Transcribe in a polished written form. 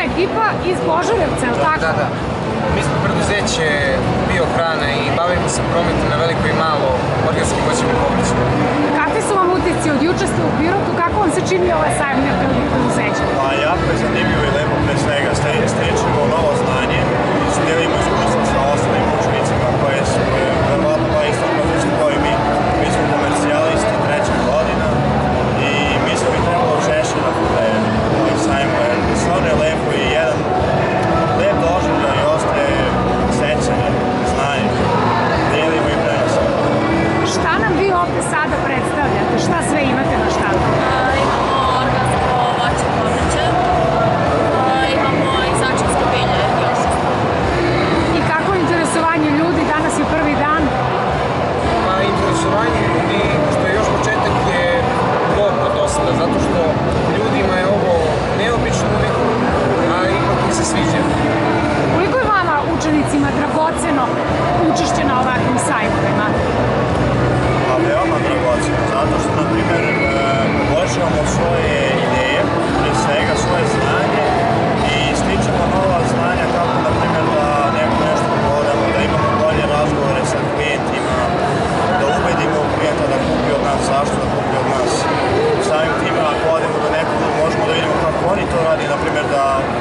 ekipa iz Požarevca, je li tako? Da. Mi smo preduzeće biohrana i bavimo se prometom na veliko i malo organskim voćem i povrćem. Kakvi su vam utisci od juče ste u Pirotu, kako vam se čini ovaj sajam nepravnih preduzeća? Pa jako je zanimljivo i lepo pre svega, stečemo novo znanje i delimo iskustva sa ostalim učenicima koje su verovatno na istom poziciju kao i mi. Mi smo komercijalisti 3. godina i mislim bi trebalo češće da bude ovaj sajam, jer stvarno je lepo i jedan lep doživljaj i ostaje sećanje, znanje, delimo i prenosimo. Šta nam vi ovde sada predstavljate? Šta sve imate na štandu? Imamo organsko voće i povrće, imamo i začinsko bilje i ostalo. I kako je interesovanje ljudi? Danas je prvi dan. Pa interesovanje ljudi, što je još početak, je dobro dosta, zato što ljudima je ovo neobično uvijek, a ipak mi se sviđa. Koliko je vama, učenicima, dragoceno učešće na ovakvim sajmovima? Pa veoma dragoceno, zato što, na primjer, poboljšavamo svoje ideje, prije svega svoje znanje i stičemo nova znanja kako, na primjer, da nešto prodamo, da imamo bolje razgovore sa klijentima, da ubedimo klijenta da kupi od nas, zašto da kupi od nas. Samim tim, ako odemo do nekog, možemo da vidimo kako oni to radi, na primjer, da